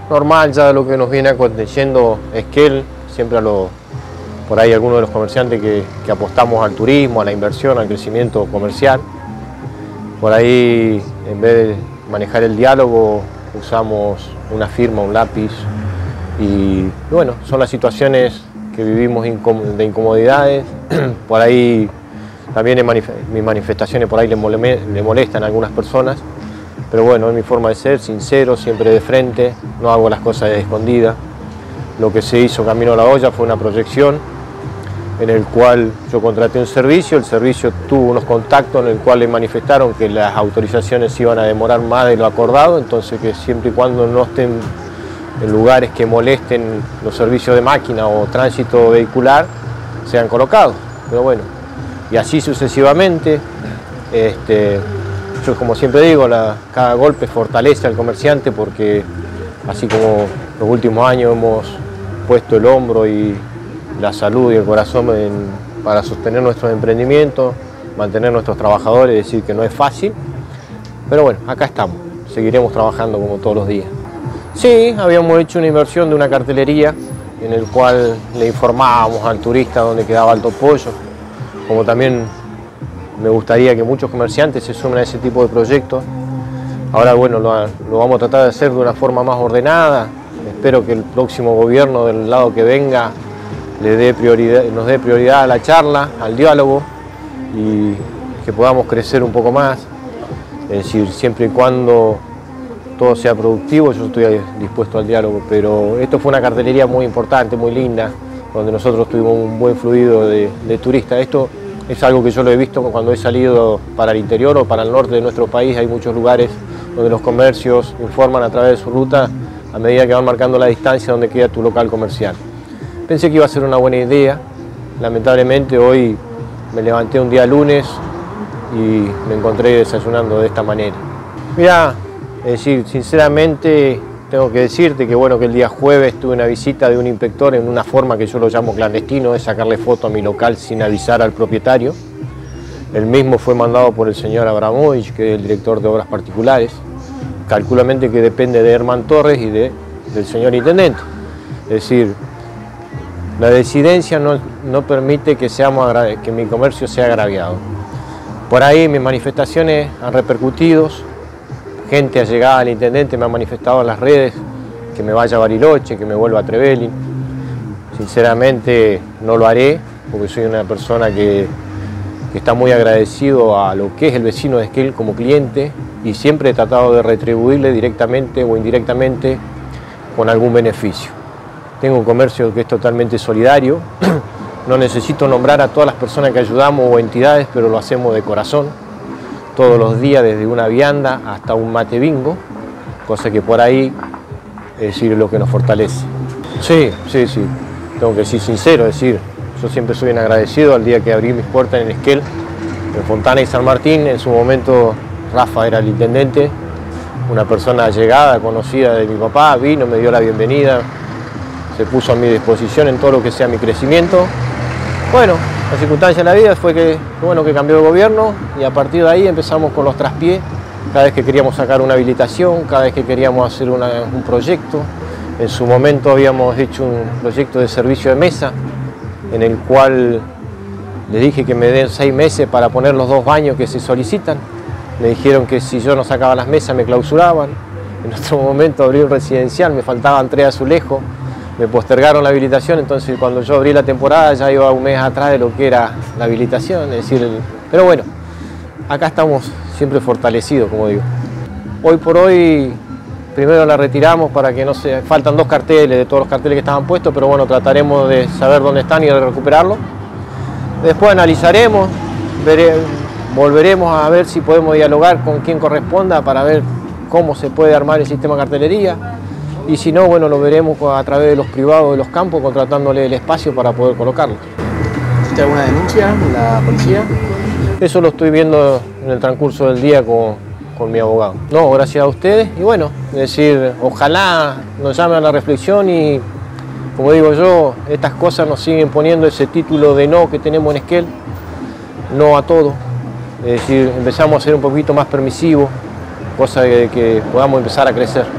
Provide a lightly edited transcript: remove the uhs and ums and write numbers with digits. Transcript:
normal ya lo que nos viene aconteciendo es que siempre por ahí algunos de los comerciantes que apostamos al turismo, a la inversión, al crecimiento comercial, por ahí en vez de manejar el diálogo usamos una firma, un lápiz y bueno, son las situaciones que vivimos de incomodidades. Por ahí también mis manifestaciones por ahí le molestan a algunas personas, pero bueno, es mi forma de ser, sincero, siempre de frente, no hago las cosas de escondida. Lo que se hizo Camino a la Olla fue una proyección en el cual yo contraté un servicio, el servicio tuvo unos contactos en el cual le manifestaron que las autorizaciones iban a demorar más de lo acordado, entonces que siempre y cuando no estén en lugares que molesten los servicios de máquina o tránsito vehicular, sean colocados. Pero bueno, y así sucesivamente. Yo como siempre digo, cada golpe fortalece al comerciante porque así como los últimos años hemos puesto el hombro y la salud y el corazón para sostener nuestros emprendimientos, mantener nuestros trabajadores, decir que no es fácil, pero bueno, acá estamos, seguiremos trabajando como todos los días. Sí, habíamos hecho una inversión de una cartelería en el cual le informábamos al turista dónde quedaba Alto Pollo, como también me gustaría que muchos comerciantes se sumen a ese tipo de proyectos. Ahora bueno, lo vamos a tratar de hacer de una forma más ordenada, espero que el próximo gobierno del lado que venga nos dé prioridad a la charla, al diálogo y que podamos crecer un poco más. Es decir, siempre y cuando todo sea productivo, yo estoy dispuesto al diálogo, pero esto fue una cartelería muy importante, muy linda, donde nosotros tuvimos un buen fluido de turistas. Esto es algo que yo lo he visto cuando he salido para el interior o para el norte de nuestro país. Hay muchos lugares donde los comercios informan a través de su ruta a medida que van marcando la distancia donde queda tu local comercial. Pensé que iba a ser una buena idea, lamentablemente hoy me levanté un día lunes y me encontré desayunando de esta manera. Mirá, es decir, sinceramente tengo que decirte que bueno que el día jueves tuve una visita de un inspector en una forma que yo lo llamo clandestino, de sacarle foto a mi local sin avisar al propietario. El mismo fue mandado por el señor Abramovich, que es el director de obras particulares, calculamente que depende de Herman Torres y del señor intendente. Es decir, la disidencia no permite que mi comercio sea agraviado. Por ahí mis manifestaciones han repercutido, gente allegada al intendente me ha manifestado en las redes que me vaya a Bariloche, que me vuelva a Trevelin. Sinceramente no lo haré porque soy una persona que está muy agradecido a lo que es el vecino de Esquel como cliente y siempre he tratado de retribuirle directamente o indirectamente con algún beneficio. Tengo un comercio que es totalmente solidario, no necesito nombrar a todas las personas que ayudamos o entidades, pero lo hacemos de corazón, todos los días desde una vianda hasta un mate bingo, cosa que por ahí es decir, lo que nos fortalece. Sí, tengo que ser sincero, es decir, yo siempre soy un agradecido al día que abrí mis puertas en Esquel, en Fontana y San Martín. En su momento Rafa era el intendente, una persona allegada, conocida de mi papá, vino, me dio la bienvenida, se puso a mi disposición en todo lo que sea mi crecimiento. Bueno, la circunstancia de la vida fue que cambió el gobierno y a partir de ahí empezamos con los traspiés. Cada vez que queríamos sacar una habilitación, cada vez que queríamos hacer un proyecto. En su momento habíamos hecho un proyecto de servicio de mesa en el cual les dije que me den 6 meses para poner los 2 baños que se solicitan. Me dijeron que si yo no sacaba las mesas me clausuraban. En otro momento abrí un residencial, me faltaban 3 azulejos. Me postergaron la habilitación, entonces cuando yo abrí la temporada ya iba un mes atrás de lo que era la habilitación, es decir, pero bueno, acá estamos siempre fortalecidos, como digo. Hoy por hoy, primero la retiramos para que no se... Faltan 2 carteles de todos los carteles que estaban puestos, pero bueno, trataremos de saber dónde están y de recuperarlos. Después analizaremos, volveremos a ver si podemos dialogar con quien corresponda para ver cómo se puede armar el sistema de cartelería. Y si no, bueno, lo veremos a través de los privados de los campos, contratándole el espacio para poder colocarlo. ¿Hiciste alguna denuncia en la policía? Eso lo estoy viendo en el transcurso del día con mi abogado. No, gracias a ustedes. Y bueno, es decir, ojalá nos llame a la reflexión y, como digo yo, estas cosas nos siguen poniendo ese título de no que tenemos en Esquel, no a todo. Es decir, empezamos a ser un poquito más permisivos, cosa de que podamos empezar a crecer.